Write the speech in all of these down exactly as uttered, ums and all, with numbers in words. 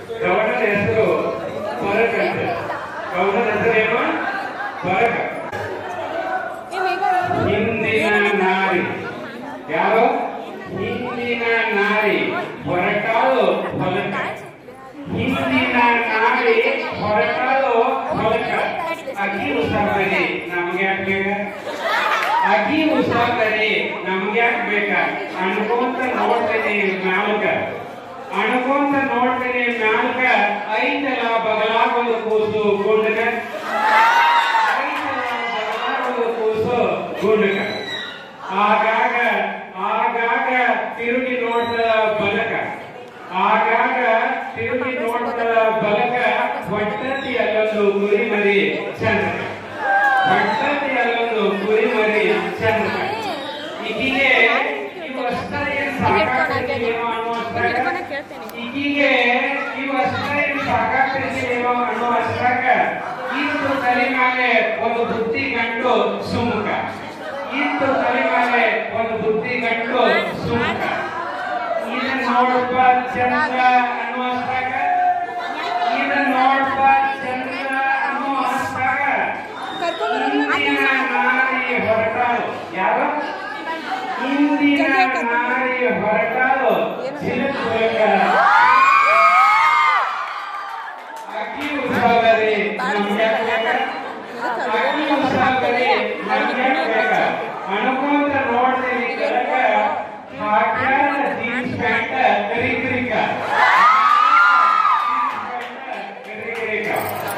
ಗೌಡನ ಹೆಸರು ಭರತ ಅಂತ. ಗೌಡನ ಹೆಸರೇನು? ಭರತ. ಹಿಂದಿನ ನಾರಿ ಯಾರು? ಹಿಂದಿನ ನಾರಿ ಹೊರಟಾಳು ಹೊಲಕ. ಹಿಂದಿನ ನಾರಿ ಹೊರಟಾಳು ಹೊಲಕ. ಅಕ್ಕಿ ಉಸಾಬರಿ ನಮ್ಗೆ ಯಾಕೆ ಬೇಕ? ಅಕ್ಕಿ ಉಸಾಬರಿ ನಮ್ಗೆ ಯಾಕೆ ಬೇಕ? ಅನ್ಕೊಂತ ನೋಡ್ತೇನೆ ಮ್ಯಾಲ್ಕ, ಅನ್ಕೊಂತ ನೋಡ್ತೇನೆ ಮ್ಯಾಲ್ಕ. ಐತಲ ಬಗಲಾಗೊಂದು ಕೂಸು ಗುಂಡಕ, ಐತಲ ಬಗಲಾಗೊಂದು ಕೂಸು ಗುಂಡಕ. ಆಗಾಗ ಆಗಾಗ ತಿರುಗಿ ನೋಡ್ತದ ಬಲಕ, ಆಗಾಗ ತಿರುಗಿ ನೋಡ್ತದ ಬಲಕ. ಹೊಟ್ಟತಿ ಅಲ್ಲೊಂದು ಕುರಿ ಮರಿ ಚಂದಕ, ಹೊಟ್ಟತಿ ಅಲ್ಲೊಂದು ಕುರಿ ಮರಿ ಚಂದಕ. ಈಗಿಗೆ ಇವು ಅಷ್ಟ ಏನ್ ಸಾಕಾಗ್ತೈತಿವೇನೋ ಅನ್ನೋ ಅಷ್ಟಾಗ, ಈಗಿಗೆ ಇವು ಅಷ್ಟ ಏನ್ ಸಾಕಾಗ್ತೈತಿವೇನೋ ಅನ್ನೋ ಅಷ್ಟಾಗ ಇತ್ತು ತಲೆ ಮೇಲೆ ಒಂದು ಬುದ್ಧಿ ಗಂಟು ಸುಮುಖ, ಇತ್ತು ತಲೆ ಮೇಲೆ ಒಂದು ಬುದ್ಧಿ ಗಂಟು ಸುಮುಖ. ಇದನ್ನ ನೋಡಪ್ಪ ಚಂದ್ರ ಅನ್ನೋ ಅಷ್ಟಾಗ, ಇದನ್ನ ನೋಡಪ್ಪ ಚಂದ್ರ ಅನ್ನೋ ಅಷ್ಟಾಗ ಇಂದಿನ ನಾರಿ ಹೊರಟಾಳು. ಯಾರು? ಇಂದಿನ ನಾರಿ ಹೊರಟಾಳು ಚಿಲಕ ಮೂಲಕ. ಅಕ್ಕಿ ಉಸಾಬರಿ ನಮ್ಗೆ ಯಾಕೆ ಬೇಕ? ಅಕ್ಕಿ ಉಸಾಬರಿ ನಮ್ಗೆ ಯಾಕೆ ಬೇಕ? ಅನ್ಕೊಂತ ನೋಡ್ತೀನಿ ಕರಕ. ಹಾಕ್ಯಾರ ಜೀನ್ಸ್ ಪ್ಯಾಂಟ್ ಕರಿಕರಿಕ, ಕರಿಕರಿಕ.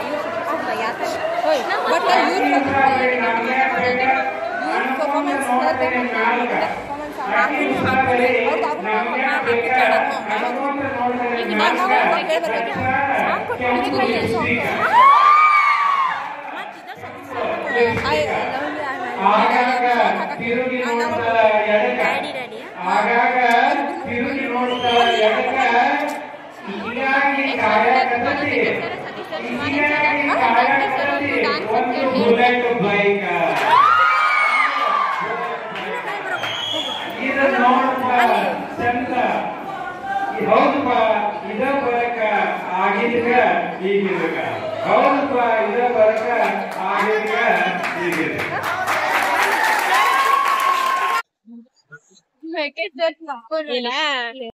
ಆಗಾಗ ತಿರುಗಿ ನೋಡ್ತಾರ ಎಡಕ, ಆಗಾಗ ತಿರುಗಿ ನೋಡ್ತಾರ ಎಡಕ. ಹೀಗಾಗಿ ಕಾಯಕತ್ತಿ, ಹೀಗಾಗಿ ಕಾಯಕತ್ತಿ ಒಂದು ಬುಲೆಟ್ ಬೈಕ್. ಇದು ನೋಡ್ಪ ಚಂದ್ರ. ಹೌದಪ್ಪ, ಇದ ಬರಕ ಆಗಿದ್ಕ ಈಗಿದ್ಕ. ಹೌದಪ್ಪ, ಇದ ಬರಕ ಆಗಿದ್ಕ ಈಗಿದ್ಕ. Make it that